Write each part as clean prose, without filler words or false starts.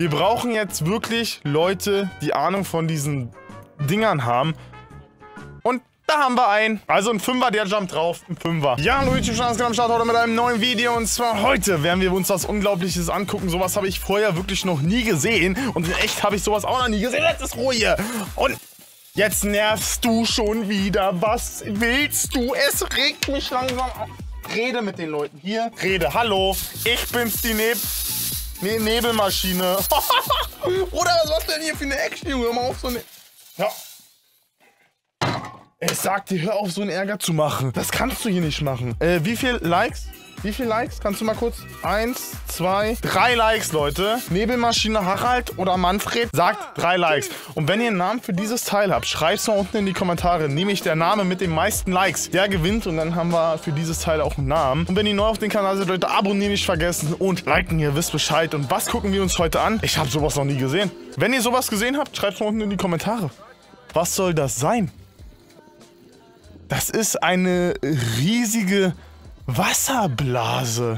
Wir brauchen jetzt wirklich Leute, die Ahnung von diesen Dingern haben. Und da haben wir einen. Also ein Fünfer, der jumpt drauf. Ein Fünfer. Ja, hallo YouTube-Channel, am Start heute mit einem neuen Video. Und zwar heute werden wir uns was Unglaubliches angucken. Sowas habe ich vorher wirklich noch nie gesehen. Und in echt habe ich sowas auch noch nie gesehen. Jetzt ist Ruhe hier. Und jetzt nervst du schon wieder. Was willst du? Es regt mich langsam auf. Rede mit den Leuten hier. Rede. Hallo. Ich bin's, die Nebelmaschine. Oder was denn hier für eine Action, Junge? Hör mal auf so eine... Ja. Ich sag dir, hör auf, so einen Ärger zu machen. Das kannst du hier nicht machen. Wie viel Likes? Wie viel Likes? Kannst du mal kurz? 1, 2, 3 Likes, Leute. Nebelmaschine Harald oder Manfred sagt 3 Likes. Und wenn ihr einen Namen für dieses Teil habt, schreibt es mal unten in die Kommentare. Nämlich der Name mit den meisten Likes. Der gewinnt und dann haben wir für dieses Teil auch einen Namen. Und wenn ihr neu auf den Kanal seid, Leute, abonnieren nicht vergessen und liken, ihr wisst Bescheid. Und was gucken wir uns heute an? Ich habe sowas noch nie gesehen. Wenn ihr sowas gesehen habt, schreibt es mal unten in die Kommentare. Was soll das sein? Das ist eine riesige Wasserblase.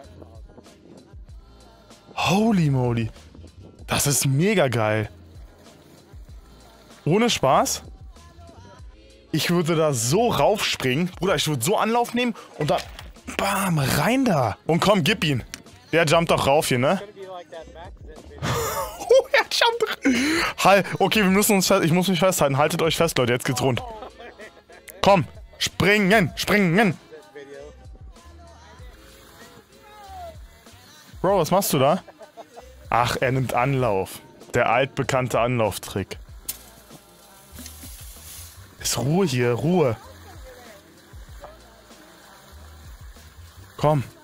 Holy moly. Das ist mega geil. Ohne Spaß. Ich würde da so raufspringen. Bruder, ich würde so Anlauf nehmen und dann... Bam, rein da. Und komm, gib ihn. Der jumpt doch rauf hier, ne? Oh, er jumpt. Halt, okay, wir müssen uns fest... Ich muss mich festhalten. Haltet euch fest, Leute. Jetzt geht's rund. Komm, springen, springen. Bro, was machst du da? Ach, er nimmt Anlauf. Der altbekannte Anlauftrick. Ist Ruhe hier, Ruhe. Komm.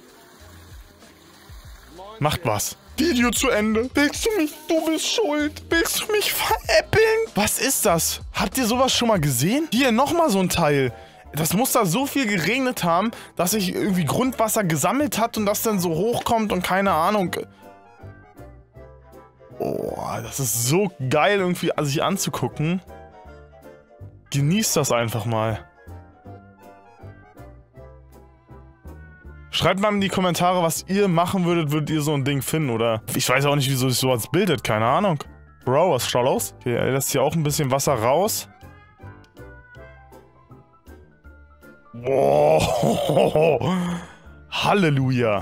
Macht was. Video zu Ende. Willst du mich? Du bist schuld. Willst du mich veräppeln? Was ist das? Habt ihr sowas schon mal gesehen? Hier, nochmal so ein Teil. Das muss da so viel geregnet haben, dass sich irgendwie Grundwasser gesammelt hat und das dann so hochkommt und keine Ahnung. Oh, das ist so geil irgendwie sich anzugucken. Genießt das einfach mal. Schreibt mal in die Kommentare, was ihr machen würdet ihr so ein Ding finden, oder? Ich weiß auch nicht, wieso sich sowas bildet, keine Ahnung. Bro, was schaut aus? Okay, er lässt hier auch ein bisschen Wasser raus. Boah. Halleluja.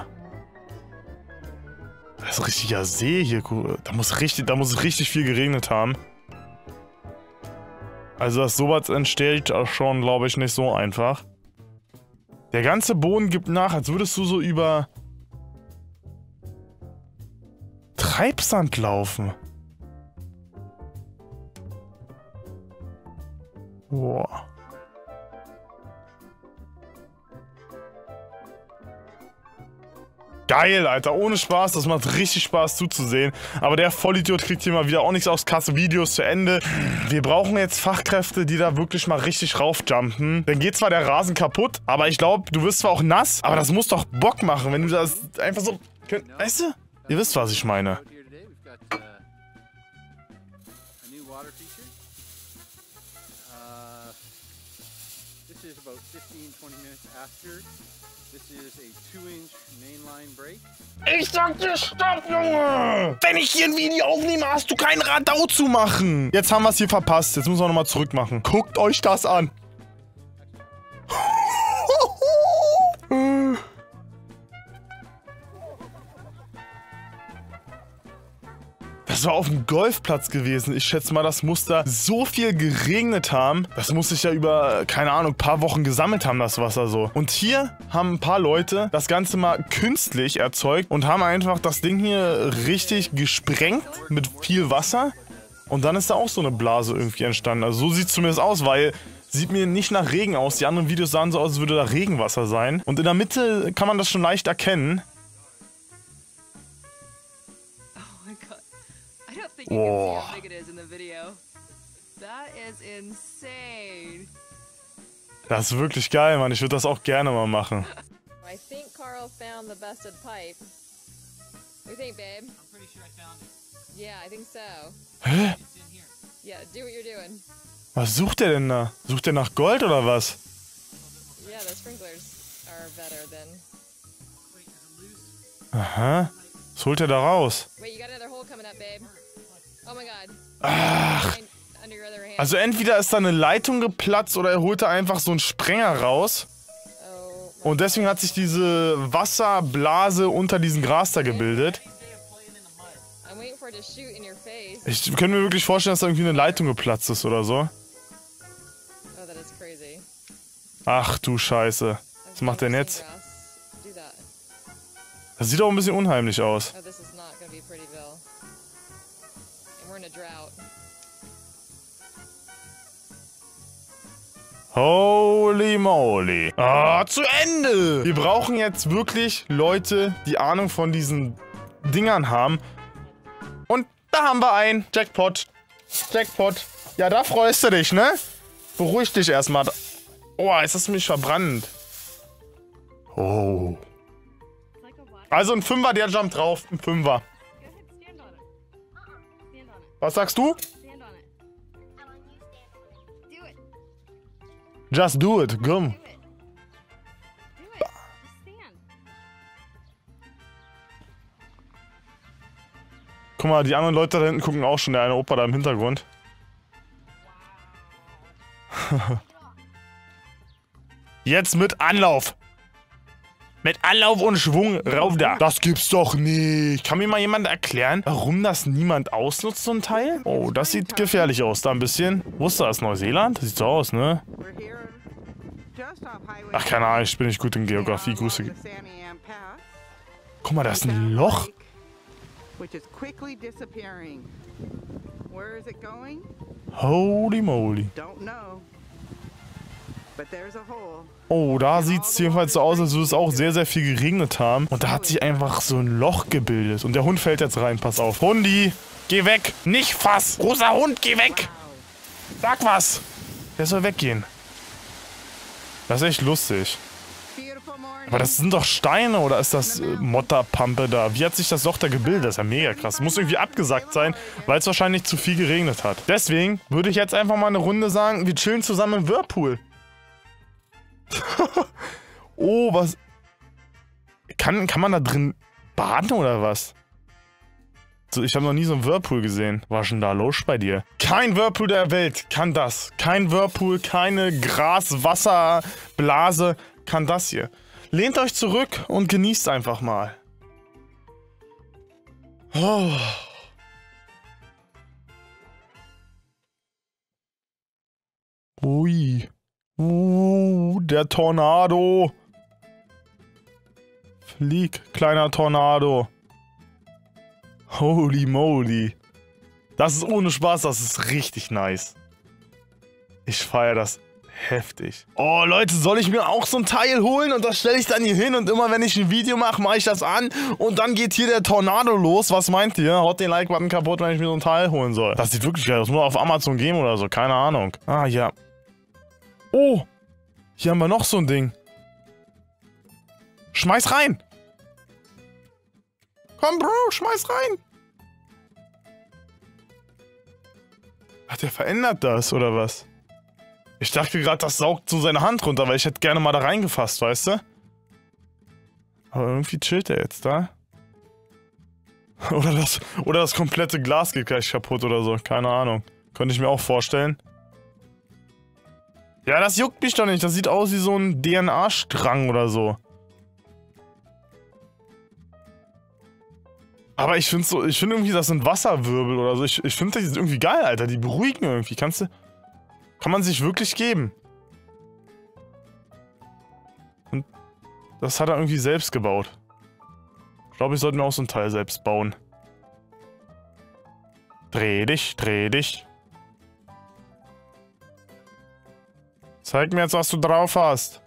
Das ist richtiger See hier. Da muss richtig viel geregnet haben. Also, dass sowas entsteht, schon, glaube ich, nicht so einfach. Der ganze Boden gibt nach, als würdest du so über Treibsand laufen. Boah. Geil, Alter, ohne Spaß, das macht richtig Spaß zuzusehen. Aber der Vollidiot kriegt hier mal wieder auch nichts aufs Kasse. Videos zu Ende. Wir brauchen jetzt Fachkräfte, die da wirklich mal richtig raufjumpen. Dann geht zwar der Rasen kaputt, aber ich glaube, du wirst zwar auch nass, aber das muss doch Bock machen, wenn du das einfach so... Weißt du? Ihr wisst, was ich meine. Ich sag dir Stopp, Junge! Wenn ich hier ein Video aufnehme, hast du kein Radau zu machen! Jetzt haben wir es hier verpasst. Jetzt müssen wir nochmal zurück machen. Guckt euch das an. Das war auf dem Golfplatz gewesen. Ich schätze mal, das muss da so viel geregnet haben. Das muss sich ja über, keine Ahnung, ein paar Wochen gesammelt haben, das Wasser so. Und hier haben ein paar Leute das Ganze mal künstlich erzeugt und haben einfach das Ding hier richtig gesprengt mit viel Wasser. Und dann ist da auch so eine Blase irgendwie entstanden. Also so sieht es zumindest aus, weil sieht mir nicht nach Regen aus. Die anderen Videos sahen so aus, als würde da Regenwasser sein. Und in der Mitte kann man das schon leicht erkennen. Oh. Das ist wirklich geil, Mann. Ich würde das auch gerne mal machen. I think Carl found the busted pipe. What do you think, babe? I'm pretty sure I found it. Yeah, I think so. Hä? Yeah, do what you're doing. Was sucht der denn da? Sucht der nach Gold oder was? Yeah, the sprinklers are better than. Aha. Was holt er da raus? Ach. Also entweder ist da eine Leitung geplatzt oder er holte einfach so einen Sprenger raus. Und deswegen hat sich diese Wasserblase unter diesem Gras da gebildet. Ich könnte mir wirklich vorstellen, dass da irgendwie eine Leitung geplatzt ist oder so. Ach du Scheiße. Was macht der denn jetzt? Das sieht auch ein bisschen unheimlich aus. Holy moly. Ah, zu Ende. Wir brauchen jetzt wirklich Leute, die Ahnung von diesen Dingern haben. Und da haben wir einen. Jackpot. Jackpot. Ja, da freust du dich, ne? Beruhig dich erstmal. Oh, ist das mich verbrannt. Oh. Also ein Fünfer, der jumpt drauf. Ein Fünfer. Was sagst du? Just do it, komm. Guck mal, die anderen Leute da hinten gucken auch schon. Der eine Opa da im Hintergrund. Jetzt mit Anlauf. Mit Anlauf und Schwung rauf da. Das gibt's doch nicht. Kann mir mal jemand erklären, warum das niemand ausnutzt, so ein Teil? Oh, das sieht gefährlich aus, da ein bisschen. Wo ist das? Neuseeland? Das sieht so aus, ne? Ach, keine Ahnung, ich bin nicht gut in Geografie. Grüße. Guck mal, da ist ein Loch. Holy moly. Oh, da sieht es jedenfalls so aus, als würde es auch sehr, sehr viel geregnet haben. Und da hat sich einfach so ein Loch gebildet. Und der Hund fällt jetzt rein, pass auf. Hundi, geh weg. Nicht Fass. Großer Hund, geh weg. Sag was. Der soll weggehen. Das ist echt lustig. Aber das sind doch Steine, oder ist das Motterpampe da? Wie hat sich das Loch da gebildet? Das ist ja mega krass. Das muss irgendwie abgesackt sein, weil es wahrscheinlich zu viel geregnet hat. Deswegen würde ich jetzt einfach mal eine Runde sagen, wir chillen zusammen im Whirlpool. Oh, was? Kann man da drin baden oder was? So, ich habe noch nie so einen Whirlpool gesehen. Was ist denn da los bei dir? Kein Whirlpool der Welt kann das. Kein Whirlpool, keine Gras-Wasserblase kann das hier. Lehnt euch zurück und genießt einfach mal. Oh. Ui. Der Tornado. Flieg, kleiner Tornado. Holy moly. Das ist ohne Spaß, das ist richtig nice. Ich feiere das heftig. Oh Leute, soll ich mir auch so ein Teil holen und das stelle ich dann hier hin und immer wenn ich ein Video mache, mache ich das an und dann geht hier der Tornado los. Was meint ihr? Haut den Like-Button kaputt, wenn ich mir so ein Teil holen soll. Das sieht wirklich geil aus. Nur auf Amazon gehen oder so, keine Ahnung. Ah, ja. Oh, hier haben wir noch so ein Ding. Schmeiß rein. Komm, Bro, schmeiß rein. Ach, der verändert das, oder was? Ich dachte gerade, das saugt so seine Hand runter, weil ich hätte gerne mal da reingefasst, weißt du? Aber irgendwie chillt er jetzt da. Oder das komplette Glas geht gleich kaputt oder so, keine Ahnung. Könnte ich mir auch vorstellen. Ja, das juckt mich doch nicht. Das sieht aus wie so ein DNA-Strang oder so. Aber ich finde irgendwie, das sind Wasserwirbel oder so. Ich finde, das ist irgendwie geil, Alter. Die beruhigen irgendwie. Kann man sich wirklich geben. Und das hat er irgendwie selbst gebaut. Ich glaube, ich sollte mir auch so ein Teil selbst bauen. Dreh dich, dreh dich. Zeig mir jetzt, was du drauf hast.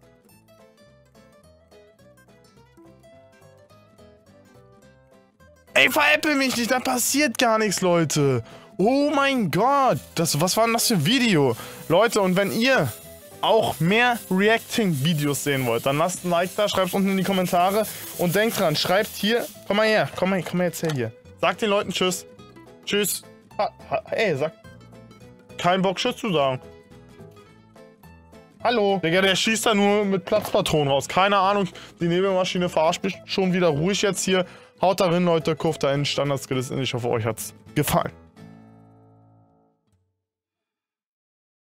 Ey, veräpple mich nicht, da passiert gar nichts, Leute. Oh mein Gott, was war denn das für ein Video? Leute, und wenn ihr auch mehr Reacting-Videos sehen wollt, dann lasst ein Like da, schreibt es unten in die Kommentare und denkt dran, schreibt hier, komm mal her, komm mal jetzt her hier. Sagt den Leuten Tschüss. Tschüss. Ey, sagt kein Bock Tschüss zu sagen. Hallo. Digga, der schießt da nur mit Platzpatronen raus. Keine Ahnung, die Nebelmaschine verarscht mich schon wieder ruhig jetzt hier. Haut darin, Leute. Kauft da einen Standard-Skill. Ich hoffe, euch hat's gefallen.